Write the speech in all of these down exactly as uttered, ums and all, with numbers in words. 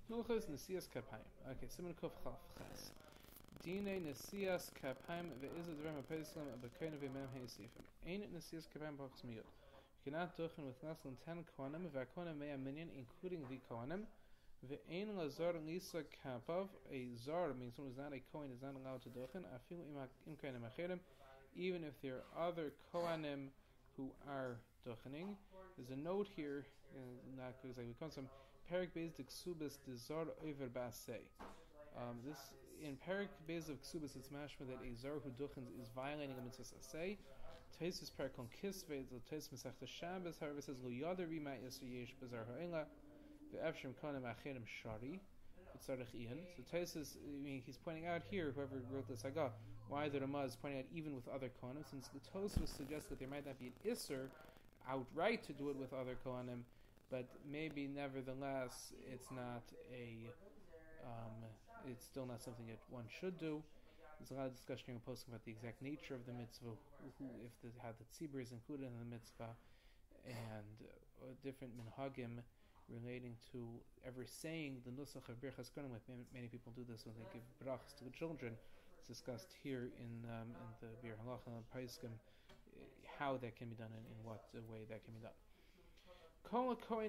Hilchos Nesias Kapayim. Okay, Siman Kuf Chaf Ches. Dine Nesias Kapayim ve'izah d'rem ha'peislam ha'bekonim ve'mem ha'yisifim. Ein Nesias Kapayim b'achos miyot. You cannot duchen with less than ten kohanim ve'kohanim me'a minyan, including the kohanim. Ve'ein lazar lisa kapav. A zar means someone who is not a kohen is not allowed to duchen. Afilu im kohanim acherim, even if there are other kohanim who are duchening. There's a note here, uh, not because like we come from Perik Beis de Ksubis de Zar over Basei. Um, this in Perik Beis of Ksubis, it's mashma that a Zar who duchens is violating a mitzvah asay. Taisus Perik on Kisvei, the Taisus Masechta Shabbos, however, says Lo Yada Rima Yisra Yesh Bazar Ha'ila, the Efshim Konim Acherim Shari, Tzarech Ian. So Taisus, I mean, he's pointing out here, whoever wrote this Agah, why the Ramah is pointing out even with other Kohanim, since the Tosfos suggests that there might not be an Isser outright to do it with other Kohanim, but maybe nevertheless it's not a um, it's still not something that one should do. There's a lot of discussion here in posting about the exact nature of the mitzvah, who, if the how the tzibur is included in the mitzvah, and uh, different minhagim relating to ever saying the nusach of birchas kohanim. Like many, many people do this when they give brachas to the children. It's discussed here in um, in the Bir Halacha and Paiskim how that can be done and in what way that can be done. Any Kohen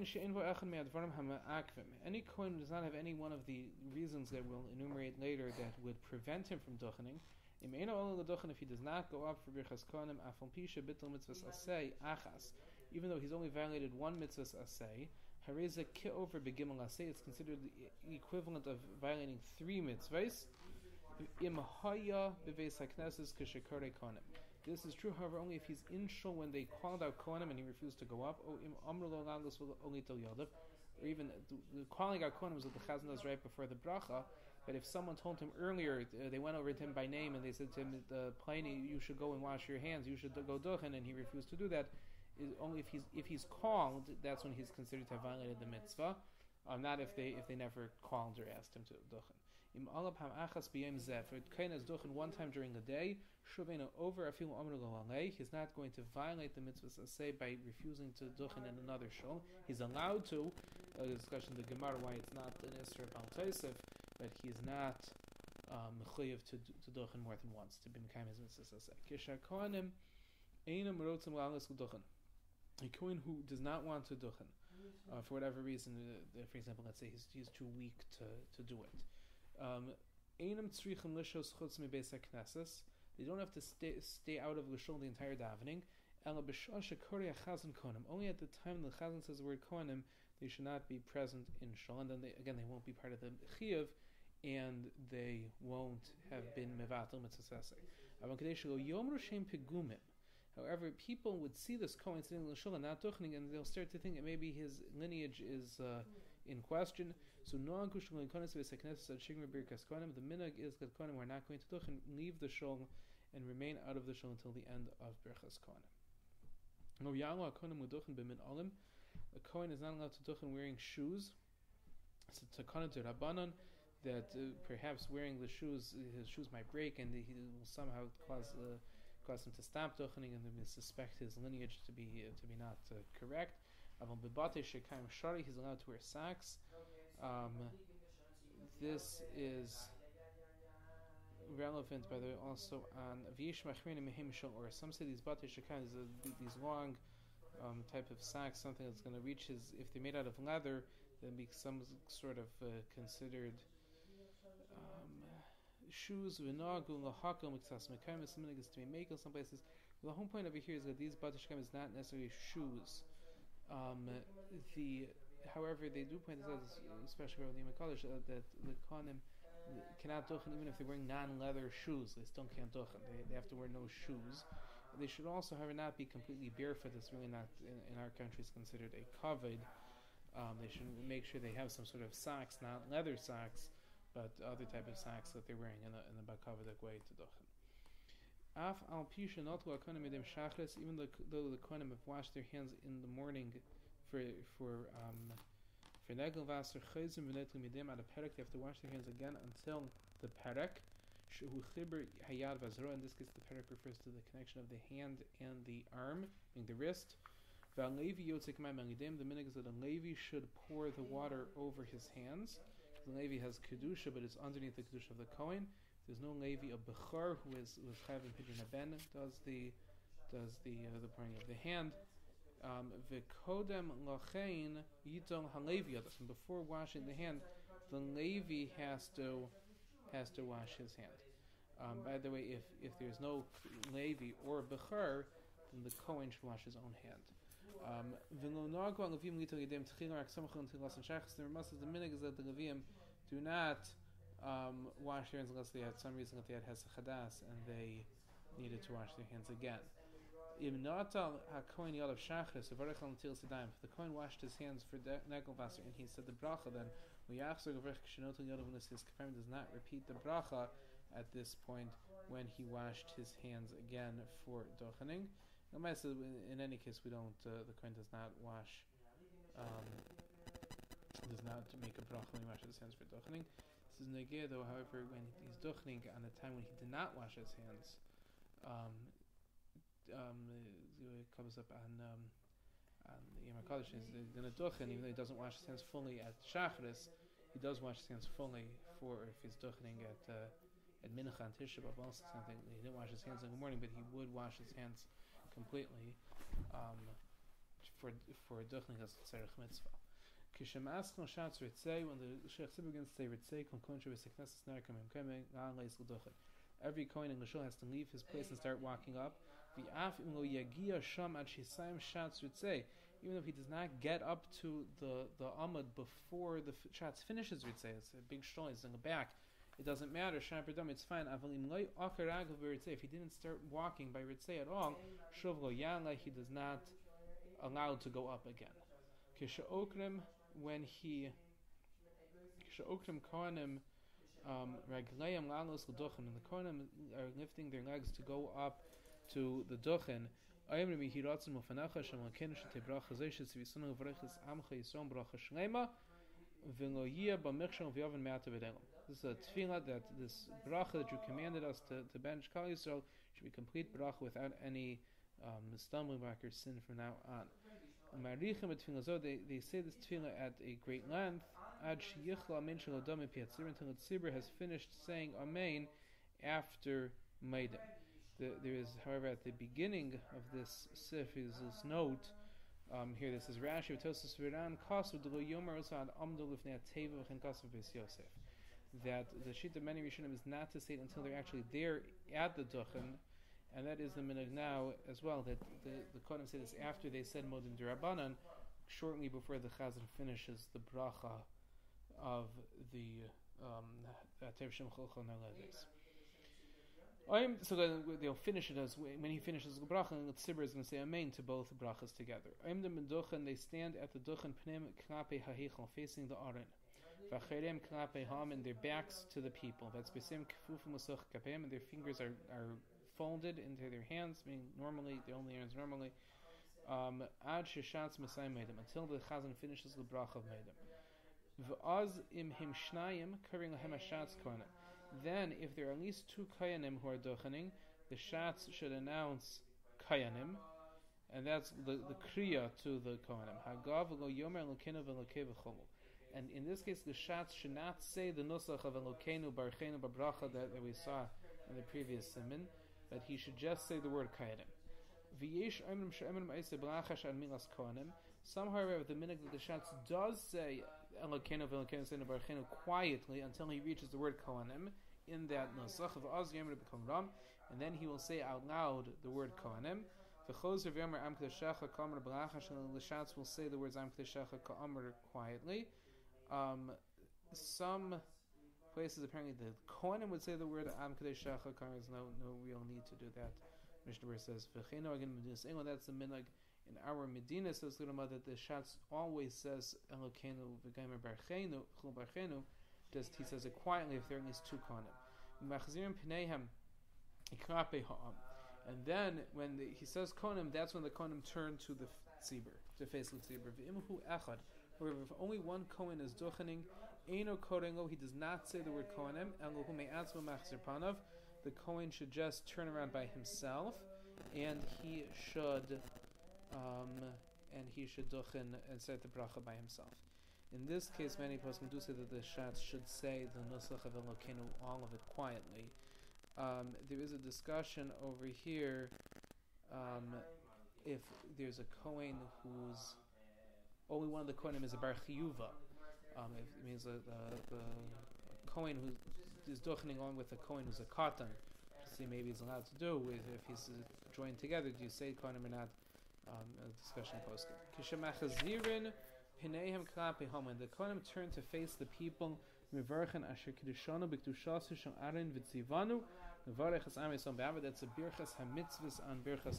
who does not have any one of the reasons that we'll enumerate later that would prevent him from duchening, if he does not go up for birchas kohanim, even though he's only violated one mitzvah asay, it's considered the equivalent of violating three mitzvahs. This is true, however, only if he's in shul when they called out kohanim and he refused to go up, or even the, the calling out kohanim was what the chazan does right before the bracha. But if someone told him earlier, uh, they went over to him by name and they said to him, "The pliny, you should go and wash your hands. You should go duchen," and he refused to do that. Is only if he's if he's called, that's when he's considered to have violated the mitzvah. Um, not if they if they never called or asked him to duchen. Im alab ham achas b'yem zeh. For kohen is duchen one time during the day. Shuvena over afilu amru lo alei. He's not going to violate the mitzvahs asay by refusing to duchen in another shul. He's allowed to. A discussion in the Gemara why it's not an isra b'al tosef, but he's not mechuyev um, to to duchen more than once to be mekayim his mitzvahs asay. Kisha kohanim einam rotzim la'alas duchen. A kohen who does not want to duchen, uh, for whatever reason, uh, for example, let's say he's, he's too weak to, to do it. Um, they don't have to stay stay out of Lishol the entire davening. Only at the time the chazan says the word kohanim, they should not be present in shul, and then they, again they won't be part of the chiyuv, and they won't have been mevatel mitzvah. However, people would see this kohen sitting in the shul and not duchening, and they'll start to think that maybe his lineage is uh, in question. So, the minhag is that kohanim who are not going to duchen leave the shul and remain out of the shul until the end of birchas kohanim. A kohen is not allowed to duchen wearing shoes. It's a takana to rabbanon that uh, perhaps wearing the shoes, his shoes might break, and he will somehow cause. Uh, cause him to stop duchening, and they suspect his lineage to be uh, to be not uh, correct. He's allowed to wear socks. Um, this is relevant, by the way, also on or some say these batei shekayim, these, uh, these long um, type of socks, something that's going to reach his. If they're made out of leather, then be some sort of uh, considered. Um, shoes v'nagu lahakel miksas mekayim is something is to be makel some places. The whole point over here is that these batei shekayim is not necessarily shoes. Um, the however they do point this out, especially around the Yom uh, that the kohanim cannot duchen even if they're wearing non-leather shoes. They still can't duchen. They, they have to wear no shoes. They should also, however, not be completely barefoot. It's really not in, in our country is considered a kavod. Um, they should make sure they have some sort of socks, not leather socks, but other type of socks that they're wearing in the in the bakavadak way to duchen. Af al pisha notlu akonim edem shachris, even though the kohanim have washed their hands in the morning for for um for negel vaser chayzim v'netlu midem at a perek, they have to wash their hands again until the perek. Shehu chiber hayad vazro. In this case, the perek refers to the connection of the hand and the arm, meaning the wrist. V'al levi yotzik ma'am alidem. The minhag is that a levi should pour the water over his hands. The Levi has kedusha, but it's underneath the kedusha of the Kohen. There's no Levi of Bechor who is who is chayav in pidyon haben does the does the uh, the pouring of the hand. V'kodem lachein yitol halevi yadas. And before washing the hand, the Levi has to has to wash his hand. Um, by the way, if if there's no Levi or Bechor, then the Kohen should wash his own hand. Um, the Remas of the minig is that the Levim do not um, wash their hands unless they had some reason that they had Hesachadas and they needed to wash their hands again. If the Kohen washed his hands for Negelvasser and he said the bracha, then does not repeat the bracha at this point when he washed his hands again for dochening. In any case, we don't. Uh, the Kohen does not wash, um, does not make a bracha when he washes his hands for dochening. This is negir, though. However, when he's dochening on the time when he did not wash his hands, um, um, it comes up on um, on Yom HaKadosh. He's going to dochen, even though he doesn't wash his hands fully at Shacharis, he does wash his hands fully for if he's dochening at uh, at Mincha and Tisha B'Av. Also, something he didn't wash his hands in the morning, but he would wash his hands completely um, for for dochening as tzarich mitzvah. Kishemas kon shatz ritzei, when the Sheikh Tzibur begins to say ritzei kon kontra v'sekneses narkem im kemeng gan leis l'dochen. Every Kohen in Lashul has to leave his place and start walking up. V'af im lo yagia sham ad shisayim shatz ritzei. Even if he does not get up to the the amud before the shatz finishes ritzei, it's a big shul, he's in the back. It doesn't matter. It's fine. If he didn't start walking by ritzei at all, he does not allowed to go up again. When he kohanim raglayim lalos l'dochen, and the kohanim are lifting their legs to go up to the dochen. This is a tefillah that this bracha that you commanded us to, to bench Kal Yisrael should be complete bracha without any um, stumbling block or sin from now on. They, they say this tefillah at a great length until the tzibur has finished saying Amen after Maidim. The, there is, however, at the beginning of this sif is this note. Um, here this is Rashi Tosus Viran Kasu Delo Yomer Osad Amdol Lifnei Teva V'Chen Kasu Beis Yosef. That the sheet of many Rishonim is not to say it until they're actually there at the Duchen, and that is the minhag now as well. That the the Kohanim say this after they said Modim D'Rabbanan, shortly before the Chazan finishes the bracha of the Tev Shem Chol Naledes. So they'll finish it as when he finishes the bracha, and the tzibur is going to say amen to both brachas together. Aim the meduchen, they stand at the duchen pnem klape hahichal, facing the aron. V'cherem klape ham, and their backs to the people. That's besim kfufim usuch kapem, and their fingers are, are folded into their hands, meaning normally the only hands normally. Ad sheshatz masay meidem, until the chazan finishes the bracha of meidem. V'az im him shnayim covering lahem hashatz kohanim. Then, if there are at least two kayanim who are dochening, the shatz should announce kayanim, and that's the, the kriya to the kohanim. Hagav lo yomer elokenu v'elokei v'cholu. And in this case, the shatz should not say the nusach of elokenu barchenu babracha that, that we saw in the previous siman, but he should just say the word kayanim. V'yesh oimrim she'oimrim eiseh b'lachash ad milas kohanim. Some, however, the minhag that the shatz does say elokenu v'elokenu barchenu quietly until he reaches the word kohanim in that nusach of az yomer become ram, and then he will say out loud the word kohanim. The choser v'yomer am kedeshecha ka'amar b'lachash, and the shatz will say the words am kedeshecha ka'amar quietly. Um, some places apparently the kohanim would say the word am kedeshecha ka'amar. There's no no real need to do that. Mishnah Berurah says v'cheinu again medinas engel. That's the minhag in our Medina, says Lulama, that the shatz always says elokenu v'gaimer barchenu chul barchenu. Just he says it quietly if there are at least two kohanim. Machzirim pneihem ikrape ha'am. And then when the, he says kohanim, that's when the kohanim turn to the tzibur, to face the tzibur. V'imhu echad. However, if only one kohen is dochening, eino korengo, he does not say the word kohanim. Elohu me'atzma machzir panav. The kohen should just turn around by himself, and he should, um, and he should dochen and say the bracha by himself. In this case, many poskim do say that the shatz should say the nusach of Elokeinu, all of it quietly. Um, there is a discussion over here um, if there's a Kohen who's only one of the Kohenim is a bar chiyuva. Um, if it means a, the, the Kohen who is dochening on with a Kohen who's a katan. See, maybe he's allowed to do if, if he's uh, joined together. Do you say Kohenim or not? Um, a discussion poskim. Kishemachazirin hineihem klapi homen. The Kohenim turn to face the people. Mivarchen asher kidushanu b'kedushasu shel arin v'tzivanu. Mivarechas am yisam b'avad. That's a birchas hamitzvus on birchas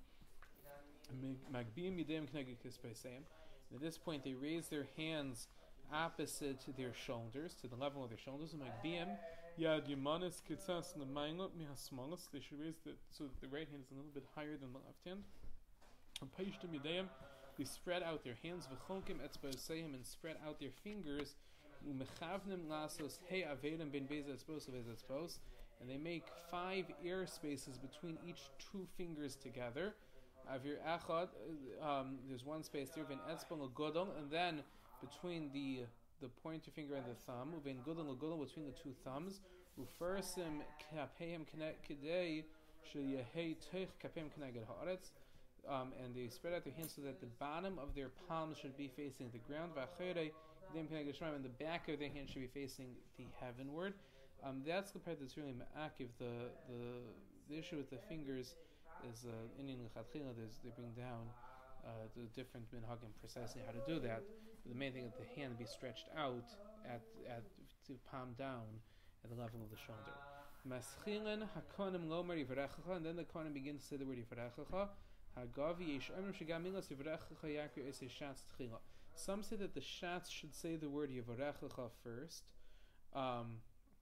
Kohenim. Magbiyim yidayim kneged kispeisayim. At this point, they raise their hands opposite to their shoulders, to the level of their shoulders. Magbiyim yad yamanis kitzas nemaynot mihasmalas. They should raise the so that the right hand is a little bit higher than the left hand. Payishtim yidayim. They spread out their hands. V'chonkim etzbosayim, and spread out their fingers. Umechavnim lasos hey avedim ben beza etzbos beza etzbos. And they make five air spaces between each two fingers together. Avir achad, um, there's one space there, ben etzbon l'godol, and then between the the pointer finger and the thumb, ben godol l'godol, between the two thumbs, ufersim kapeim kedei sheyehei teich kapeim keneged haaretz, and they spread out their hands so that the bottom of their palms should be facing the ground, v'achere yedem keneged shemaim, and the back of their hand should be facing the heavenward. Um, that's the part that's really ma'akiv. The the the issue with the fingers is uh, Indian lechatchila. They bring down uh, the different minhagim precisely how to do that. But the main thing is the hand be stretched out at at to palm down at the level of the shoulder. Maschilen hakonim lomer yivarechacha, and then the kohanim begin to say the word yivarechacha. Hagavi yesh omrim shegamilas yivarechacha yakir esei shatz tchila. Some say that the shatz should say the word yivarechacha first. Um,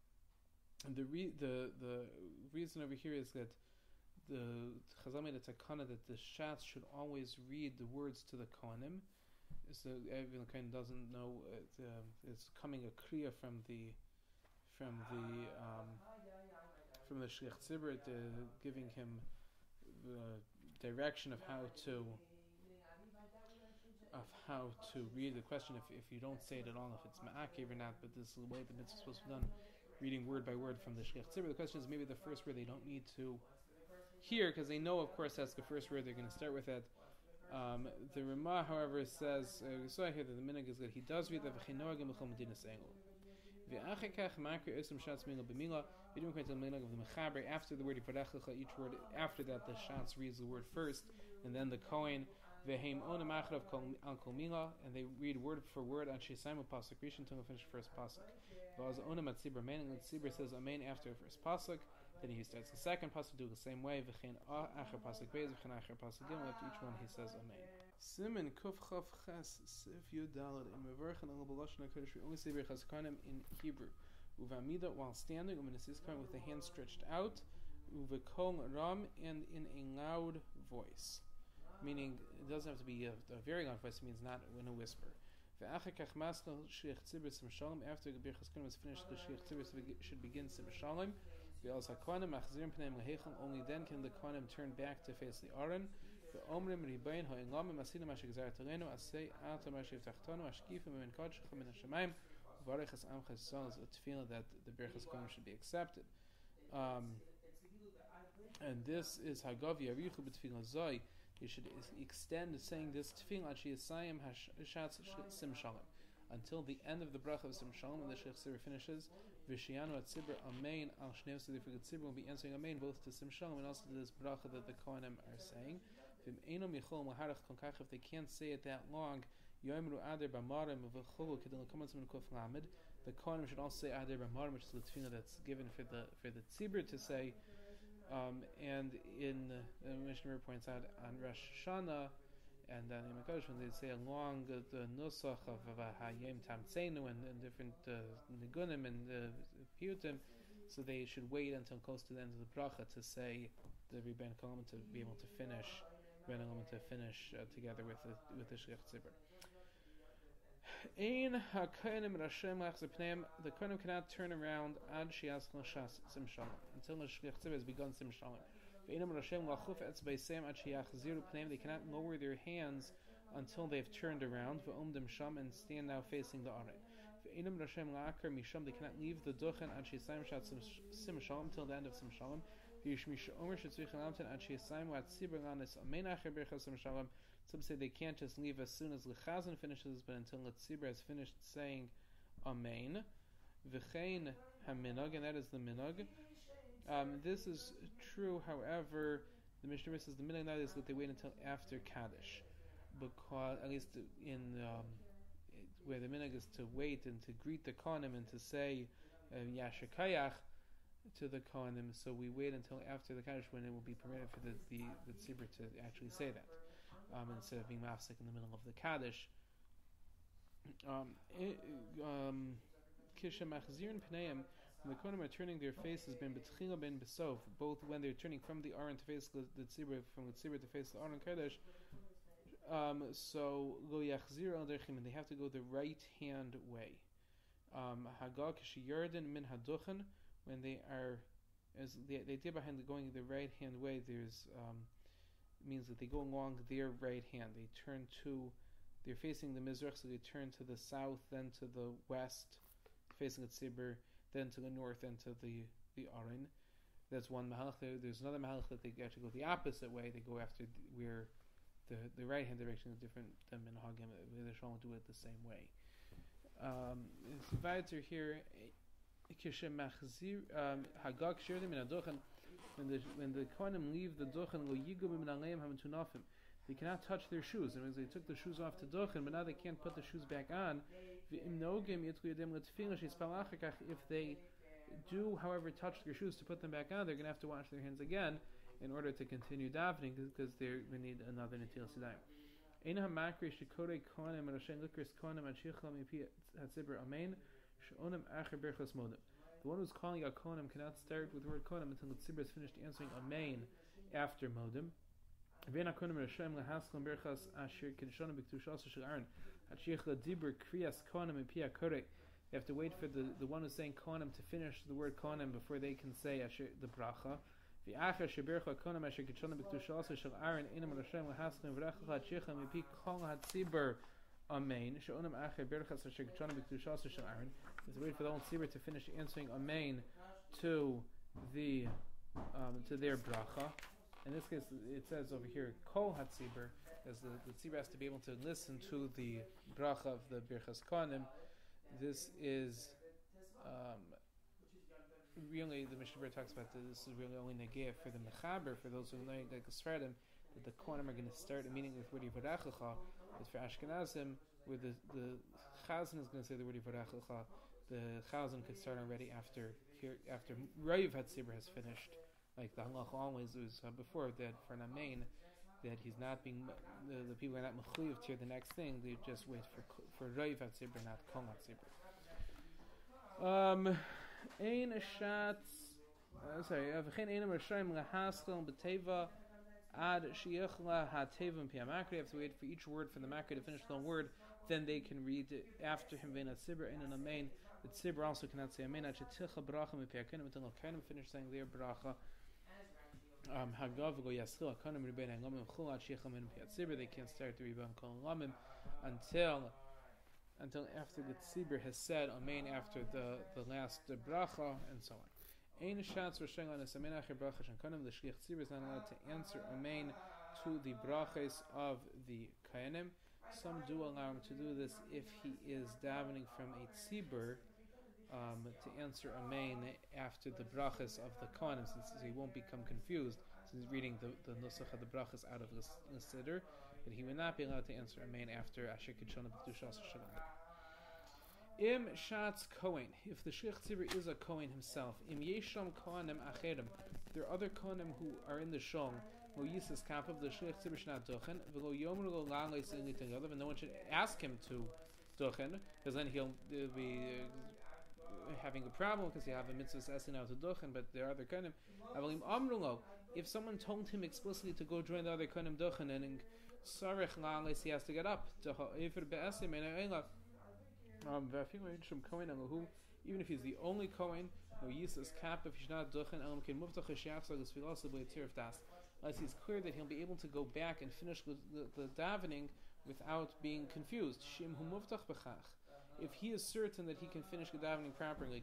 and the re- the the reason over here is that the Chazal made a takana that the shatz should always read the words to the kohanim. So everyone kind of doesn't know it, uh, it's coming a kriya from the from the um, from the shliach tzibur, giving him the direction of how to of how to read the question. If if you don't say it at all, if it's ma'akev or not, but this is the way the mitzvah is supposed to be done, reading word by word from the shliach tzibur. The question is maybe the first word they don't need to hear because they know, of course, that's the first word they're going to start with it. Um, the Ramah, however, says, uh, we saw here that the minhag is that he does read the v'chinoragim b'chol medinas engel. V'achekach makir esim shatz mila b'mila. We don't quite the minhag of the mechaber after the word yivarechacha. Each word after that, the shatz reads the word first, and then the kohen v'heim ona machrav al kol mila, and they read word for word on sheisaimu pasuk rishon until finish first pasuk. V'az ona matzibur amen, and the tzibur says amen after the first pasuk. Then he starts the second pasuk, do the same way. V'chein acher pasuk beis, v'chein acher pasuk gimel. After each one, he says amen. Simen kuf chav ches sif yud dalad in mevarchen al b'lashon hakodesh. We only say berachas kohanim in Hebrew. Uvamida while standing, umenesis kohen with the hands stretched out, uvekol ram, and in a loud voice. Meaning, it doesn't have to be a, a very loud voice. It means not in a whisper. V'achar kach maskal shliach tzibur sim shalom. After the berachas kohanim is finished, the shliach tzibur should begin sim shalom. Only then can the kohanim turn back to face the aron. It's a tefillah that the berachas kohanim should be accepted. Um, and this is hagav yarichu b'tefillah zoi. You should extend saying this tefillah sheyasayim hashatz sim shalom until the end of the bracha of sim shalom, and the shliach tzibur finishes. V'shiyanu at tzibur amen al shneim, so the tzibur will be answering amen both to sim shalom and also to this bracha that the kohanim are saying. If they can't say it that long, the kohanim should also say ader b'marim, which is the tefillah that's given for the for the tzibur to say. Um, and in the uh, Mishnah points out on Rosh Hashanah and then in Kodesh when they say along the, the nusach of Hayom Tamtzenu and, and different uh, nigunim and uh, piyutim, so they should wait until close to the end of the bracha to say the Rebbein Kolam to be able to finish, Rebbein Kolam to finish uh, together with the with the shliach tzibur. Ein hakohanim rashem lachzepneim. The kohanim cannot turn around ad shias l'shas sim shalom until the shliach tzibur has begun sim shalom. They cannot lower their hands until they've turned around, v'omdim sham, and stand now facing the aron. V'enam rashem la'akar misham, they cannot leave the duchen ad she'yisayim shat sim shalom till the end of sim shalom. V'yishmish omer shetzrich lamten ad she'yisayim wat tzibur lanis amen acher bercha sim shalom. Some say they can't just leave as soon as Lechazan finishes, but until the tzibur has finished saying amen. V'chein haminog, and that is the minog. Um, this is true, however, the Mishnah says the minog is that they wait until after Kaddish, because at least in um, where the minog is to wait and to greet the kohanim and to say um, Yashakayach to the kohanim, so we wait until after the Kaddish when it will be permitted for the the, the tzibur to actually say that, um, instead of being mafsek in the middle of the Kaddish. Um, um, Kisha machzirin pneim, when the kohanim are turning their faces, ben betchila ben besov, both when they're turning from the aron to face the tzibur, from the tzibur to face the aron kaddish. Um, so lo yachzir al derechim, and they have to go the right hand way. Um, Hagag sheyarden min haduchen, when they are, as they they did behind the going the right hand way, there's um, means that they go along their right hand. They turn to, they're facing the mizrach, so they turn to the south, then to the west, facing the tzibur, then to the north, then to the the aron. That's one mahalach. There, there's another mahalach that they actually go the opposite way. They go after the, where the the right hand direction is different than minhagim. They shouldn't do it the same way. Um, it's weiter here. Hagag shirdim min haduchen. When the when the kohanim leave the duchen, lo yigu min aleim hametunafim. They cannot touch their shoes. It means they took the shoes off to duchen, but now they can't put the shoes back on. If they do, however, touch their shoes to put them back on, they're going to have to wash their hands again in order to continue davening, because they need another Natil Sidayim. The one who's calling a kohanim cannot start with the word kohanim until the tzibur is finished answering amen after modim. They have to wait for the, the one who's saying kohanim to finish the word kohanim before they can say the bracha. Amen. They wait for the whole tzibur to finish answering amen to the um, to their bracha. In this case, it says over here, Kol HaTzibur, as the, the tzibur has to be able to listen to the bracha of the Birchas Kohanim. This is um, really, the Mishnah talks about this, this is really only negeh for the Mechaber, for those who know like the Sfaradim, that the Kohanim are going to start a meeting with word Yivarechecha. But for Ashkenazim, where the, the Chazan is going to say the word Yivarechecha, the Chazan could start already after here after Rav HaTzibur has finished. Like the halach always was uh, before that for an amen, that he's not being the, the people are not mechuyev to hear the next thing. They just wait for for Rav HaTzibur, not Kol HaTzibur. Um, ein shatz. Sorry, v'chein einam rishayim lahaskal b'teva ad shiachla hateva piamakri. They have to wait for each word from the makri to finish the word. Then they can read it after him. Vein hatzibur ein an amen. The tzibur also cannot say amen. Ad sheticha bracha mipiakenim until the kohanim finish saying their bracha. Um, they can't start the Rebbe Kol Lamim until until after the tzibur has said amen after the, the last the bracha and so on. Ein shatz r'sheng lanes amen acher bracha shankanim. The shliach tzibur is not allowed to answer amen to the brachas of the kohanim. Some do allow him to do this if he is davening from a tzibur. Um, to answer amen after the brachas of the kohanim, since he won't become confused since he's reading the, the nusach of the brachas out of the, the siddur, but he will not be allowed to answer amen after asher kitshana b'kedushas shalom. Im shatz kohen, if the shliach tzibur is a kohen himself, im yesham kohanim acherim, there are other kohanim who are in the shong, lo yisas kapav, the shliach tzibur shnat dochen, v'lo yomer lo lan leis anything other, and no one should ask him to dochen, because then he'll uh, be uh, having a problem because you have a mitzvah asking out to duchen, but there are other kohanim. Avalim amrulo, if someone told him explicitly to go join the other kohanim duchen, and in sarich la'alis he has to get up. Um, even if he's the only kohen, no yisas kap if he's not duchen, elam can move to cheshiach so this philosophy tirif das. Unless he's clear that he'll be able to go back and finish the, the, the davening without being confused. Shim hu muftach b'chach. If he is certain that he can finish the davening properly,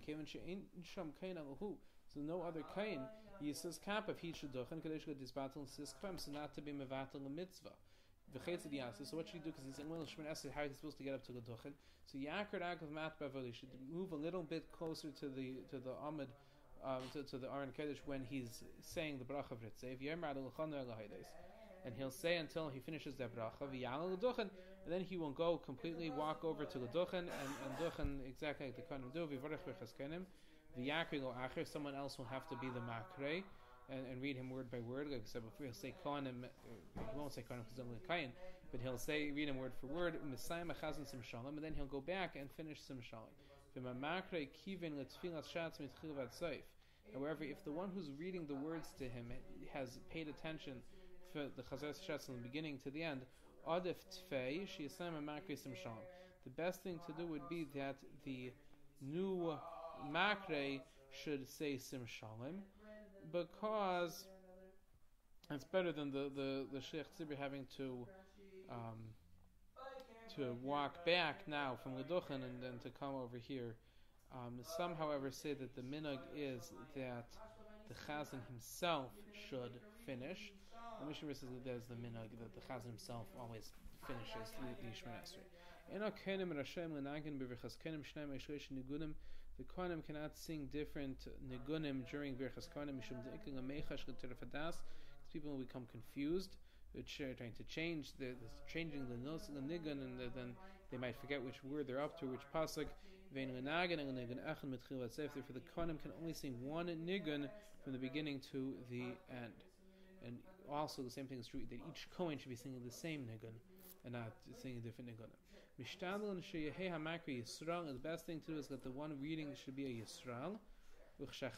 so no other kain, he says kap if he should duchen, kadesh disbatel siskvam, so not to be mevatel a mitzvah. So what should he do? Because he's saying, well, Shemon Esrei, how is he supposed to get up to the duchen? So Yakar Agav Mat Bavoli should move a little bit closer to the to the Amid, um, to, to the Aron Kodesh when he's saying the bracha of Ritzev. And he'll say until he finishes that bracha, and then he will go completely walk over to the duchen and, and duchen exactly like the kohanim do. Someone else will have to be the makrei and, and read him word by word. Like I said before, he'll say kohanim. He won't say kohanim because he's only kayin, but he'll say read him word for word. And then he'll go back and finish sim shalom. However, if the one who's reading the words to him has paid attention for the Chazar Shatz from the beginning to the end, Adif Tfei, Shiyasam Makre Sim Shalom. The best thing to do would be that the new Makre should say Sim Shalom, because it's better than the, the, the Sheikh Tzibur having to um, to walk back now from the Duchen and then to come over here. Um, some, however, say that the minhag is that the Chazan himself should finish. The Mishnah says that there's the minhag that the Chazan himself always finishes the, the Shemon Esrei. The Kohanim cannot sing different nigunim during Birchas Kohanim because people will become confused. They're trying to change, they're changing the nos, the nigun, and then they might forget which word they're up to, which pasuk. Therefore, the Kohanim can only sing one nigun from the beginning to the end. And also, the same thing is true that each Kohen should be singing the same nigun and not singing different nigun. The best thing to do is that the one reading should be a Yisrael. So if the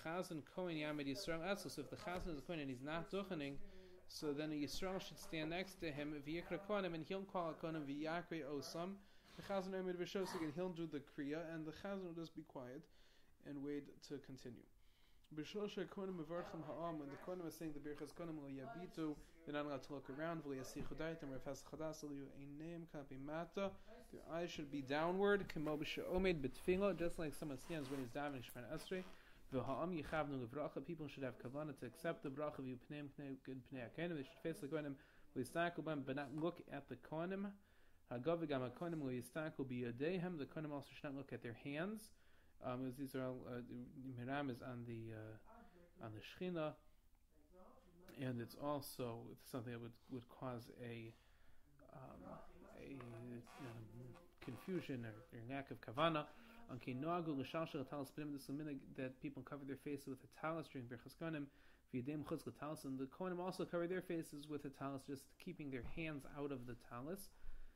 Chazan is a Kohen and he's not duchening, so then a Yisrael should stand next to him, and he'll call a Kohen v'yakre osam. The Chazan Omer b'shosig, and he'll do the kriya, and the Chazan will just be quiet and wait to continue. B'shosha Kohen mevarchim ha'am, when the Kohen is saying the birchas Kohen lo yabitu, they're not allowed to look around. V'lo yasichu daitem refas chadas lo eineim kapi mata. Their eyes should be downward. Kemo b'she'omed b'tfila, just like someone stands when he's davening Shemon Esrei. V'ha'am yichavnu levracha. People should have kavanah to accept the bracha v'yu pneim pnei haKohanim. They should face the Kohanim v'yistaku b'hem, but not look at the Kohanim. Hagav v'gam haKohanim v'yistaku b'yadehem. The Kohanim also should not look at their hands. Um, as these are all, uh, Miram is on the uh, on the Shechina, and it's also something that would, would cause a um, a um, confusion or, or lack of kavana. That people cover their faces with a talis during Birchas Kohanim. And the Kohanim also cover their faces with a talis, just keeping their hands out of the talis.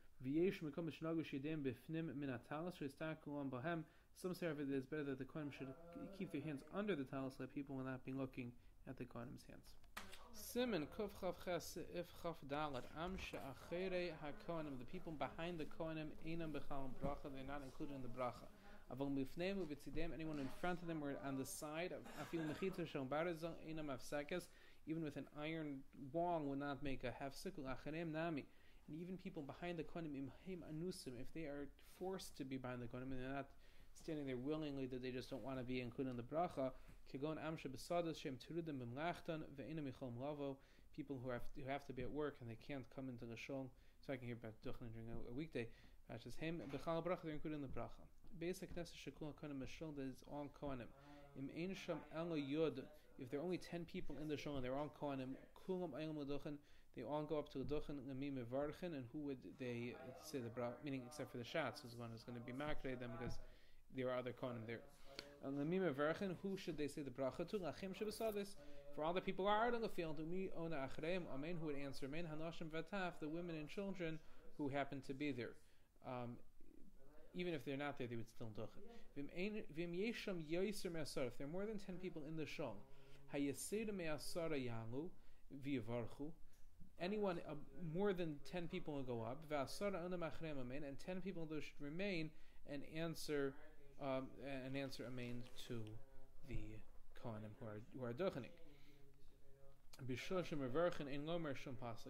Some say that it's better that the Kohanim should keep their hands under the talis, so that people will not be looking at the Kohanim's hands. Simen Kuf Chav Ches If Chav Dalet Am She'achere HaKohanim. The people behind the Kohanim Einam B'chal Bracha. They're not included in the Bracha. Avol Mifneim U'Vitzidem. Anyone in front of them or on the side. Afil Mechita Shom Barazon Einam Afsekes. Even with an iron wall will not make a Hafsikul Acharem Nami. And even people behind the Kohanim Imheim Anusim, if they are forced to be behind the Kohanim and they're not standing there willingly, that they just don't want to be included in the bracha. Kegon amsha besadas shem terudim b'mlachtan ve'ina michol mlavo. People who have who have to be at work and they can't come into the shul. So I can hear about duchen during a, a weekday. That's just him. B'chal bracha, they're included in the bracha. Basic knesset shekul hakohanim mishul, that is all kohanim. Im ein sham elo yud. If there are only ten people in the shul and they're all kohanim, kulam aylam l'duchen, they all go up to the duchen lemim mevarchen, and who would they say the bracha? Meaning except for the shatz, who's one who's going to be makrei them because there are other kohanim there. And lemim mevarchen, who should they say the bracha to? Lachim shebesadis. For all the people who are out on the field, umi ona achreim amen, who would answer amen. Hanashim vataf, the women and children who happen to be there. Um, even if they're not there, they would still duchen. Vim yesham yoiser me'asar. If there are more than ten people in the shul, hayeseda me'asara yalu v'yavarchu. Anyone uh, more than ten people will go up. V'asara ona machrem amen, and ten people those should remain and answer um, and answer amen to the kohanim who are who are duchening. B'shoshim mevarchen in lomer shum pasuk.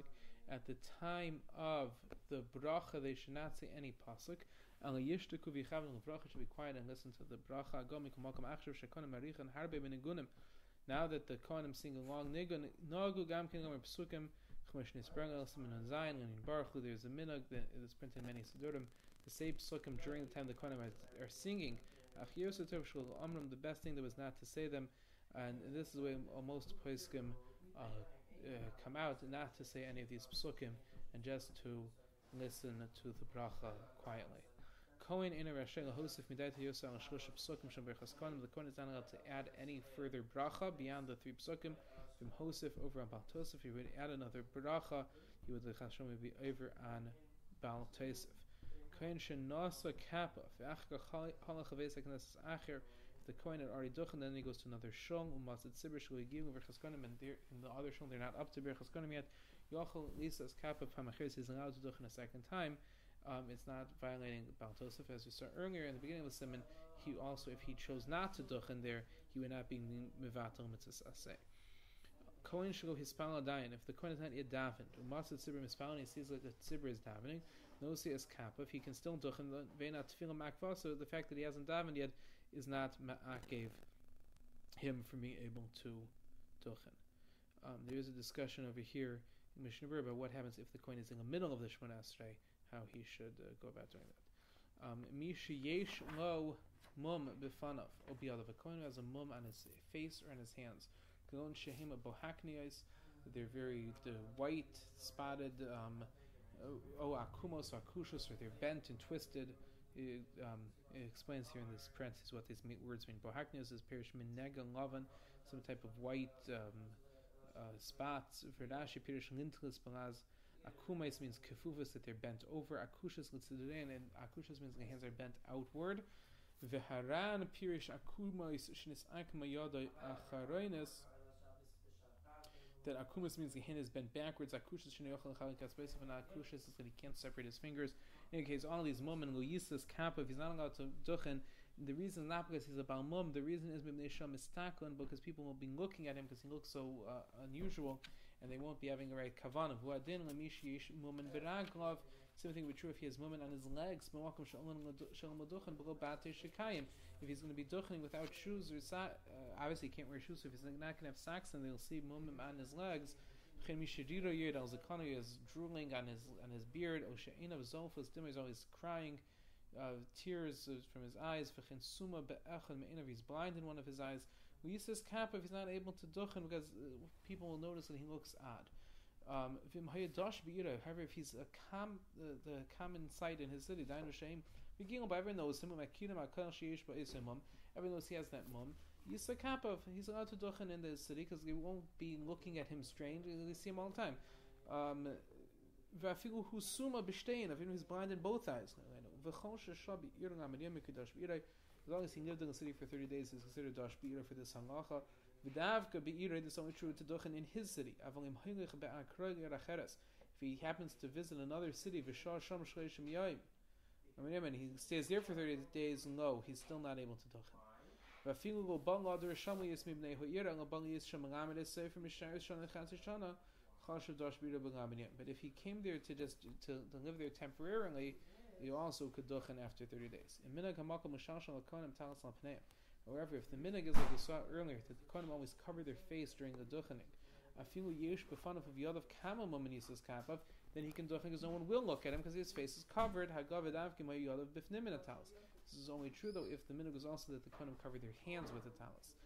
at the time of the bracha, they should not say any pasuk. Al yishtaku v'yichavnu l'bracha, should be quiet and listen to the bracha. Gomi kumakam achshav shekonim marichan harbe benigunim. Now that the kohanim sing along, nigun nagu gam kin gomer psukim chmesh nisprang el siman zayin and in baruch hu. There's a minhag that is printed in many sidurim to say psukim during the time the kohanim are singing. Ach yosef shul amram, the best thing that was not to say them, and this is the way most poskim uh, uh, come out, not to say any of these psukim and just to listen to the bracha quietly. Kohen in a rashel hosef midayt yosef al shlosh psukim shel berachas kohanim. The kohen is not allowed to add any further bracha beyond the three psukim from hosef over on Baal Tosef. If he would add another bracha, he would the chashom would be over on Baal Tosef. Kohen shenasa kappa ve'achka halach havesek nesas acher. If the kohen had already duchen, then he goes to another shul umatzit sibur shul yigim berachas kohanim, and in the other shul they're not up to berachas kohanim yet. Yochel lisas kappa pamachiris is allowed to duchen a second time. Um, it's not violating Baal Tosef, as we saw earlier in the beginning of the simon. He also, if he chose not to duchen there, he would not be mevatel mitzvahs aseh. Kohen should go hispal dayan. If the kohen is not yet davened, umatzit sibur mispal, and he sees like the sibur is davening, no see as kappa. If he can still duchen, ve'nat tefillah makva. So the fact that he hasn't davened yet is not ma'akev him from being able to duchen. Um, there is a discussion over here in Mishnah Berurah about what happens if the kohen is in the middle of the Shemona Esrei, how he should uh, go about doing that. Mi sheyesh lo mum b'fanav o biyadav. A kohen who has a mum on his face or on his hands. Kalon shehema bohakniyos. They're very the white, spotted. Um, o akumos or akushos, or they're bent and twisted. It, um, it explains here in this parenthesis what these words mean. Bohaknios is perish min nega lavan, some type of white um, uh, spots. Verdashi perish lintlis balaz. Akumais means kefufas, that they're bent over. Akushas litzidurein, and akushas means the hands are bent outward. Veharan perish akumais shnis akmayada acharoinis. That akumas means the hand is bent backwards. Akushas shneyochel chalikas beisif, and akushas is that he can't separate his fingers. In any case, all these mum and loyisas kappa, if he's not allowed to duchen, the reason is not because he's a bal mum. The reason is mibnei sham mistaklan, because people will be looking at him because he looks so uh, unusual, and they won't be having a right kavanah. Huadin lemishi yesh mumen beraglav. Same thing would be true if he has mumen on his legs. Mewakom shalom laduchen below batei shekayim. If he's going to be duchening without shoes or sa- uh, obviously he can't wear shoes. So if he's not going to have socks, then they'll see mumen on his legs. Chen mishadiro yed al zakanu is drooling on his on his beard. O she'inav zolfus dimmer is always crying, uh, tears from his eyes. V'chen suma be'echad me'inav, he's blind in one of his eyes. We use this kappa if he's not able to duchen, because uh, people will notice that he looks odd. Um, however, if he's a com, uh, the common sight in his city, everyone knows him. Everyone knows he has that mum. He's a kappa. He's allowed to duchen in the city because they won't be looking at him strange. They see him all the time. Um, even he's blind in both eyes. As long as he lived in the city for thirty days, he's considered dash be'ira for this halacha. V'davka be'ira, this is only true to duchen in his city. If he happens to visit another city, and he stays there for thirty days, no, he's still not able to duchen. But if he came there to just to, to live there temporarily, you also could duchen after thirty days. However, if the minhag is like you saw earlier, that the kohanim always cover their face during the duchening, then he can duchen because no one will look at him because his face is covered. This is only true though if the minhag is also that the kohanim cover their hands with the talis.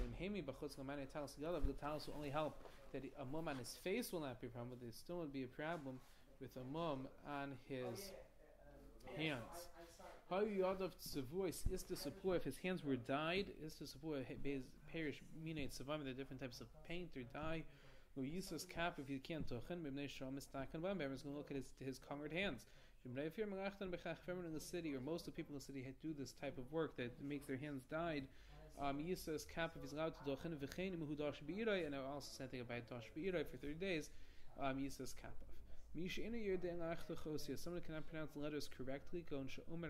The talis will only help that a mum on his face will not be a problem, but there still would be a problem with a mum on his hands. How yadav tzevuos is the support if his hands were dyed? Is the support perish meaning tzavim? There are different types of paint or dye. Who uses cap if he can't duchen? B'nei shom mistaken. Everyone's going to look at his his covered hands. In the city, or most of the people in the city do this type of work that makes their hands dyed. Um, Yisra's cap if he's allowed to duchen. V'chein muhu dash be'iray, and I also said something about dash be'iray for thirty days. Um, Yisra's cap. Someone cannot pronounce the letters correctly. He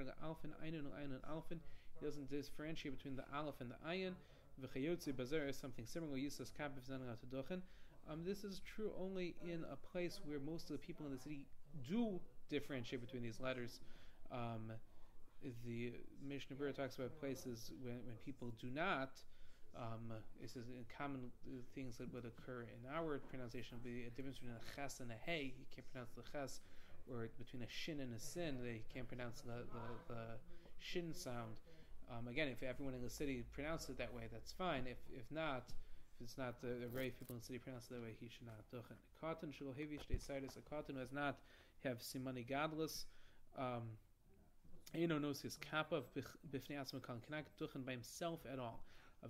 doesn't differentiate between the aleph and the ayin. Something similar. Yisra's cap if he's not allowed to duchen. Um, this is true only in a place where most of the people in the city do differentiate between these letters. Um, the Mishnah Berurah talks about places when, when people do not. Um, this is in common uh, things that would occur in our pronunciation. Would be a difference between a ches and a hey. You can't pronounce the ches, or between a shin and a sin. They can't pronounce the, the, the shin sound. Um, again, if everyone in the city pronounced it that way, that's fine. If if not, if it's not the, the very people in the city pronounce it that way, he should not duchen. Katan shelo hevi shtei sidus. A katan who does not have simani gadlus. Um, Eino knows his kappa b'fnei atzmo kal cannot duchen by himself at all.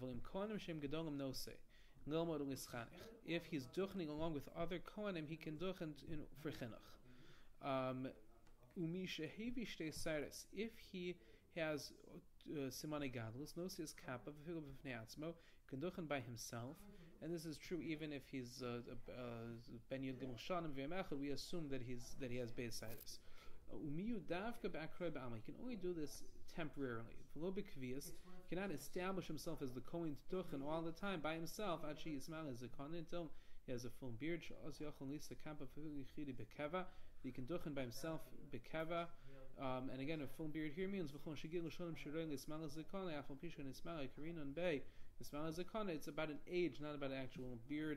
If he's duchening along with other kohanim, he can duchen for chinuch. Um, if he has simani gadlus, knows his kappa b'fnei atzmo, can duchen by himself, and this is true even if he's ben yud gimel shanim v'yamechad. We assume that he's that he has beis sidus. He can only do this temporarily. He cannot establish himself as the Kohen Duchen all the time by himself. Actually, Ismail is a Kohen until he has a full beard. He can Duchen by himself, Bekeva. Um, and again, a full beard here means it's about an age, not about an actual beard.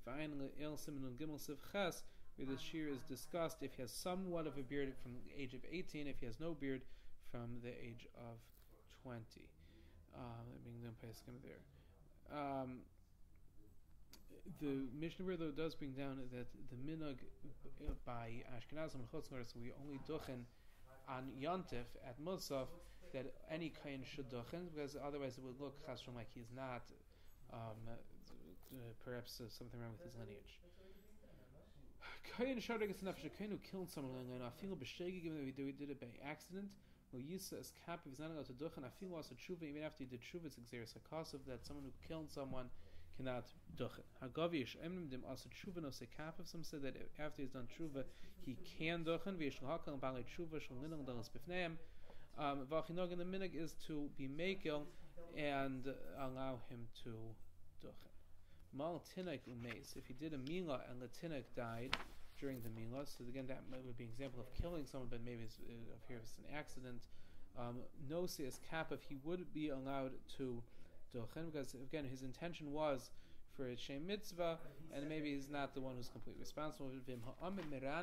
Where the shear is discussed if he has somewhat of a beard from the age of eighteen, if he has no beard from the age of twenty. Uh, being there. Um, the Mishnah Berurah though does bring down that the minhag by Ashkenazim and Chutz La'aretz, we only duchen on Yontif at Musaf, that any kain should duchen, because otherwise it would look chasron like he's not, um, uh, perhaps uh, something wrong with his lineage. Kain Shadrik is enough. Kain who killed someone, and I feel b'shegi given that we did it by accident. Well, Yisa is cap if he's not allowed to duchen. I feel also tshuva even after he did tshuva. It's exeris hakasov that someone who killed someone cannot duchen. Hagavish emnim dim also tshuva no se cap. Some said that after he's done tshuva he can duchen. V'yesh l'hakal b'alei tshuva shel ninang dalas b'fneim. V'achinog in the minig is to be makel and allow him to duchen. Mal tinek umeis. If he did a milah and the tinek died during the milah, so again that would be an example of killing someone, but maybe it's, uh, here it's an accident. Um, no says cap if he would be allowed to duchen, because again his intention was for a shem mitzvah, and maybe he's not the one who's completely responsible. However,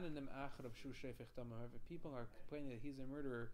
people are complaining that he's a murderer.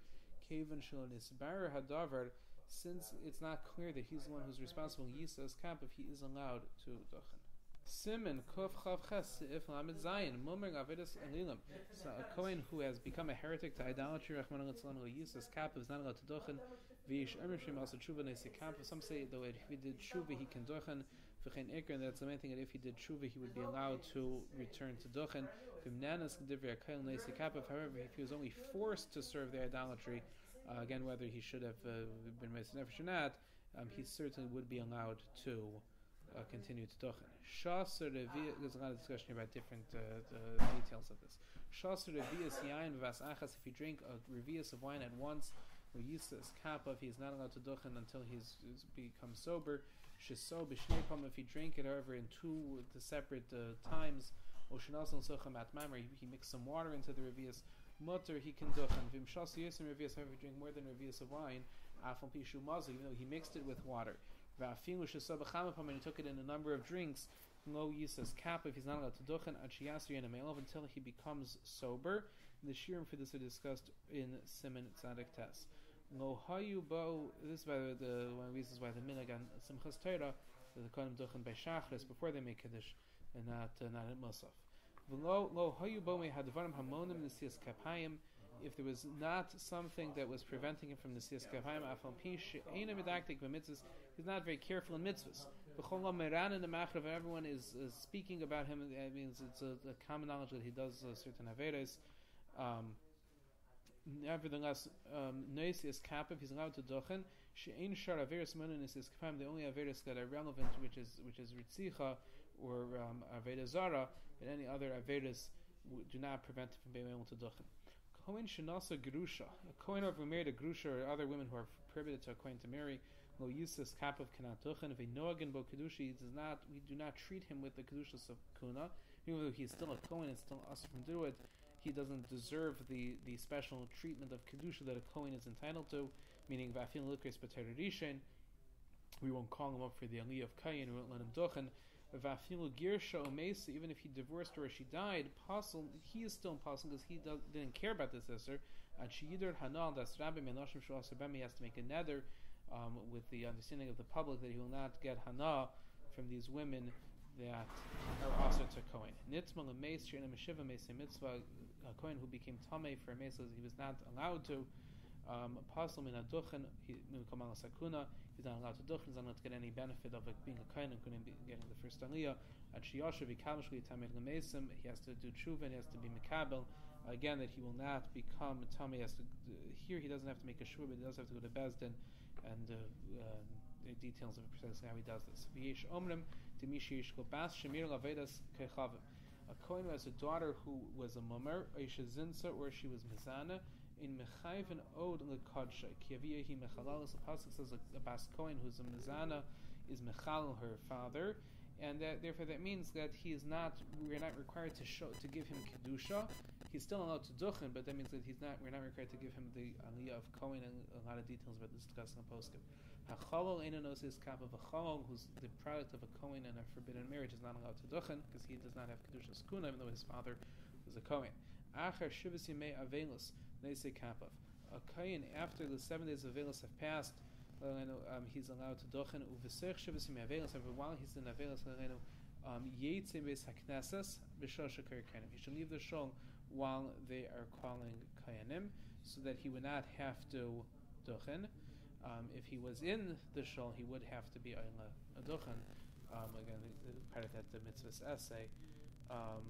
Since it's not clear that he's the one who's responsible, Yisas Kamp if he is allowed to duchen. Simon Kuf Chav Ches if Lamed Zayin Mumring Avedis Elilim. So a Kohen who has become a heretic to idolatry, Rachman al Yisas Kamp is not allowed to duchen. Vish Emershim also Tshuva Nesi Kamp. Some say though if he did Tshuva he can duchen. V'chein Iker, and that's the main thing, that if he did Tshuva he would be allowed to return to duchen. V'mnanas Kedivri Akayel Nesi Kamp. However, if he was only forced to serve the idolatry, Uh, again, whether he should have uh, been Meis Nefesh or not, um, he certainly would be allowed to uh, continue to duchen. Shasur Revi, there's a lot of discussion about different uh, the details of this. Shasur Revius Yain V'Vas Achas, if you drink a Revius of wine at once, or Yisas Kappa, if he's not allowed to duchen until he's, he's become sober. Shiso B'Shnei Pam, if he drank it, however, in two the separate uh, times, or Shinazon Socham At Mamre, he mixed some water into the Revius. Mutter he can duchen. Vim shas yisem revius. However, if you drink more than revius of wine, afon pishu mazel, even though he mixed it with water. Va'afilu shesabachamapam, and he took it in a number of drinks. Lo yisas kap, if he's not allowed to duchen, achiyasri and a melov, until he becomes sober. The shirim for this are discussed in Siman Tzadik Tes. Lo hayu bo. This is by the, the one of the reasons why the minhag on Simchas Torah that the kohanim duchen by shachris before they make kiddush and not uh, not at musaf. If there was not something that was preventing him from the Siyas Kapayim, he's not very careful in mitzvahs. Everyone is, is speaking about him. It means it's a, a common knowledge that he does uh, certain averes. Um, nevertheless, Nois is kappa, if he's allowed to duchen. She'ein shar averes monin is kapayim. The only averes that are relevant, which is which is ritzicha or um, aveda zara. And any other avedas w- do not prevent him from being able to duchen. Kohen shenasa gerusha. A kohen who married a gerusha or other women who are prohibited to a Kohen to marry. Lo Yisas Kapav cannot duchen. If a Noagan Bo Kedushi does not, we do not treat him with the Kedushas of Kuna. Even though he is still a Kohen and still us from do it, he doesn't deserve the, the special treatment of Kedusha that a Kohen is entitled to, meaning Vafin Lukres B'Torah Rishon, we won't call him up for the Aliyah of Kayin, we won't let him duchen. Vafilu Girsha Omesa, even if he divorced her or she died, Apostle, he is still impossible because he does, didn't care about this Isser. And Shiyidar Hanal, that's Rabbi Menoshim Shulas Rabbi, he has to make a nether um, with the understanding of the public that he will not get Hana from these women that are also to Kohen. Nitzma Lemeis, Shirna Meshiva Mesa Mitzvah, a Kohen who became Tameh for Mesa, he was not allowed to. Apostle Min Aduchen, Min Kamal Sakuna, he's not allowed to duchen, he's not allowed to get any benefit of it being a Kohen and couldn't be getting the first Aliyah. At Shiyashav, Yikamashli, Tameh Lemesim, he has to do Tshuva, he has to be Mekabel. Again, that he will not become Tameh, has to, here he doesn't have to make a Shua, but he does have to go to Bezdin, and uh, uh, the details of precisely how he does this. V'yesh Omrim, Dimishi Yishko Bas, Shemir Lavedas Kechavim. A Kohen who has a daughter who was a mummer, Aisha Zinsa, or she was Mizana, in Mechayven Od Lekadsha, Kiaviyahi Mechalalas, the Pasuk says a Bas Kohen who's a Mizana is Mechal, her father, and that, therefore that means that he is not, we're not required to show, to give him Kedusha. He's still allowed to duchen, but that means that he's not, we're not required to give him the Aliyah of Kohen, and a lot of details about this discussed in the poskim. Hachalol Einanos is Kap of a Chalol, who's the product of a Kohen and a forbidden marriage, is not allowed to duchen, because he does not have Kedusha Skuna, even though his father was a Kohen. Achar Shivas Yimei Avelus, Neise Kapav. A Kohen, after the seven days of Avelus have passed, um, he's allowed to duchen. Uvesech Shivas Yimei Avelus, and while he's in Avelus, um, Yeitzim Beis HaKnesses, B'Shol Shekar Kohenim. He should leave the shul while they are calling Kohenim, so that he would not have to duchen. Um, if he was in the shul, he would have to be a duchen. Um, again, part of that the mitzvah's essay. Um,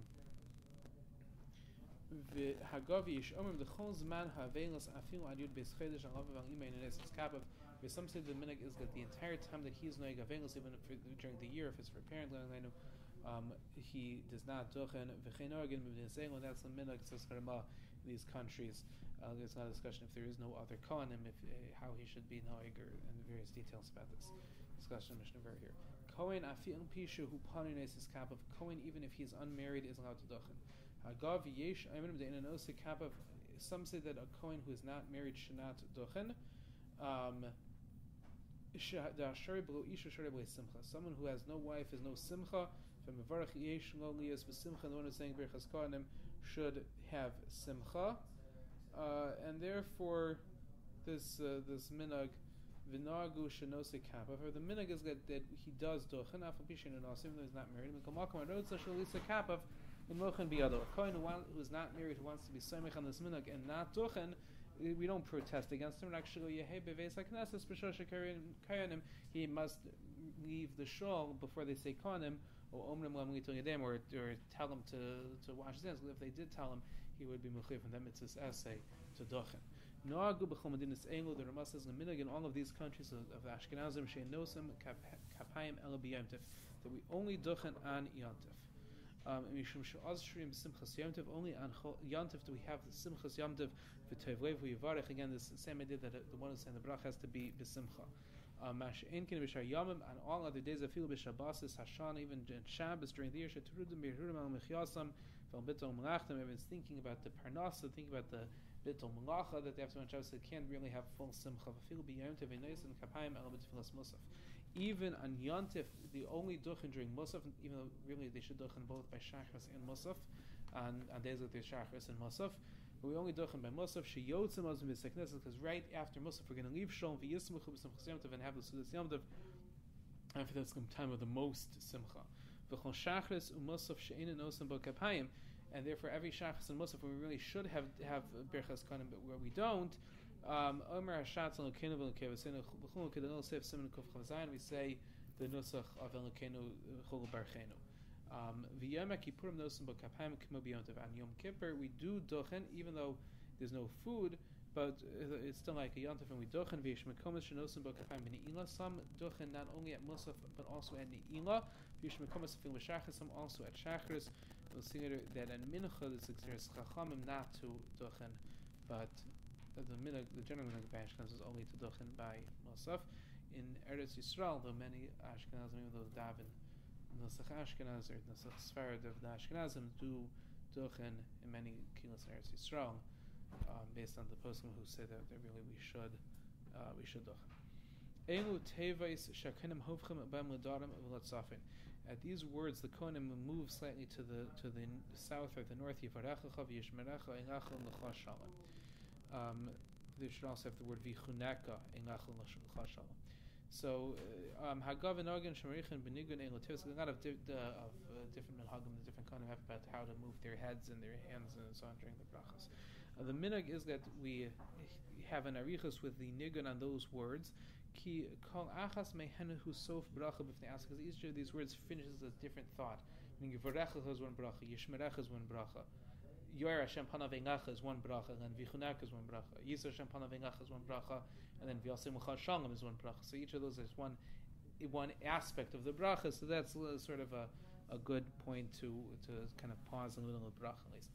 some say the minhag is that the entire time that he is noig avelos, even for, during the year, if it's for parent um, he does not duchen. That's the minhag, says Harama, in these countries. Uh, there's not a discussion if there is no other kohanim, if uh, how he should be noig, or and various details about this. Discussion of Mishnah Berurah here. Kohen afi'un pishu hu panines is kapav. Kohen, even if he's unmarried, is allowed to duchen. Hagav yesh aymanim de'ina nosi kapav. Some say that a Kohen who is not married should not duchen. Um, Someone who has no wife, has no simcha. From Mevarach yesh lo liyas v'simcha. The one who's saying Birchas Kohanim should have simcha, uh, and therefore this uh, this minhag v'nagu shenose kapav. The minhag is that, that he does duchen afal pishin and also even though he's not married. A Kohen who is not married, who wants to be soimich on this minhag and not duchen, we don't protest against him. Actually, he must leave the shul before they say kohanim, or or or tell them to to wash his hands. If they did tell him, he would be mechuyev from them. It's his essay to duchen. Noagu b'chol medinas elu. The Rama says in the minhag in all of these countries of, of Ashkenazim she'nosim kapayim ela b'yomtiv, that we only duchen on yontif. Um, only on Yontif do we have the Simchas Yontif v'Tovlev v'Yivarech. Again, this same idea that the one who's saying the bracha has to be b'Simcha. Mash Enkin b'Shar Yomim, on all other days, I feel b'Shabbos, Hashan, even in Shabbos during the year. Sheturudim b'Yehudim al Mechyasam v'al Bittul Melachtim. Everyone's thinking about the Parnasa, thinking about the Bittul Melacha that they have to on Shabbos. They can't really have full Simcha. V'Fil b'Yontif v'Neis and Kapayim el b'Tfilas Musaf. Even on Yontif, the only duchen during Musaf, even though really they should duchen both by Shachris and Musaf, on, on days like there's Shachris and Musaf, but we only duchen by Musaf, Sheyotzim Azim V'Sekneses, because right after Musaf we're going to leave Shalom V'Yismuchu B'Simchas Yomtiv and have the Sudas Yomtiv, and for that's the time of the most Simcha. V'Chol Shachris u'Musaf She'ein Osim B'Kapayim, and therefore every Shachris and Musaf where we really should have have Birchas Kohanim, but where we don't, Um, we say the nusach of Elokeinu Chol Barchenu. V'yom Kippurim nosim b'kapayim k'mo b'yontiv. On Yom Kippur we do duchen even though there's no food, but it's still like a yontiv and we duchen. V'yesh mekomas shenosim b'kapayim b'ne'ilah. Some duchen not only at Musaf but also at Ne'ilah. V'yesh mekomas afil b'shachris. Some also at Shachris. We'll see later that in Mincha the sixers chachamim not to duchen, but the minhag, the general minhag by Ashkenaz is only to duchen by Musaf. In Eretz Yisrael, though many Ashkenazim, even those daven Nusach Ashkenaz or Nusach Sfarad of the Ashkenazim do duchen in many kilos in Eretz Yisrael, um, based on the poskim who say that, that really we should uh, we should duchen. Elu tevais shakenim hovchem bam l'darim v'latzafin. At these words, the Kohanim move slightly to the to the south or the north. Yivarechacha v'yishmerecha engachel l'chas shalom. Um, they should also have the word v'chuneka engachel l'chas shalom. So, um, Hagav and Organ Shemarichin Benigun Ein Lativus. A lot of, di- uh, of uh, different Hagam, the different kind of have about how to move their heads and their hands and so on during the brachas. Uh, the minhag is that we have an arichus with the nigun on those words. Ki kol achas mehenehu sof bracha b'fnei as, because each of these words finishes a different thought. Meaning Yivarecha is one bracha, Yishmerecha is one bracha, Yor Hashem Panav Engacha is one bracha, and then Vichunak is one bracha, Yisrael Hashem Panav Engacha is one bracha, and then V'yasim Uchad Shalom is one bracha. So each of those is one one aspect of the bracha. So that's sort of a, a good point to to kind of pause in the middle of the bracha at least.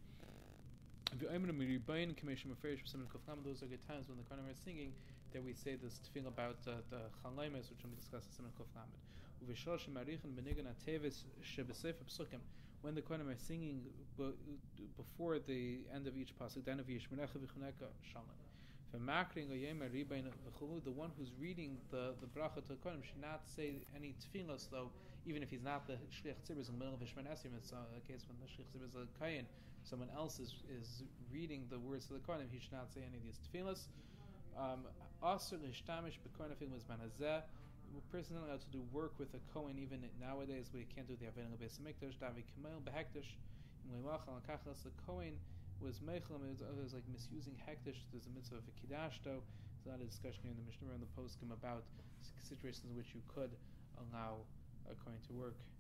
Those are good times when the Kohanim are singing that we say this tefillah about uh, the Chalaymes, which we discussed in Siman Kuf Lamed. When the Kohanim are singing b- before the end of each pasuk, the one who's reading the, the bracha to the Kohanim should not say any tefillas, though, even if he's not the shliach tzibur in the middle of Shemon Esrim. It's uh, the case when the shliach tzibur is a kayin, someone else is, is reading the words to the Kohanim, he should not say any of these tefillas. Um, also, the shtamish b'kohanim was manazeh. A person is not allowed to do work with a kohen even nowadays. We can't do the Avinu Beis Hamikdash. Davi Kamel behekdash. The kohen was meichel. It was like misusing hekdash. There's a mitzvah of a kidashto. There's a lot of discussion here in the Mishnah and the poskim about situations in which you could allow a kohen to work.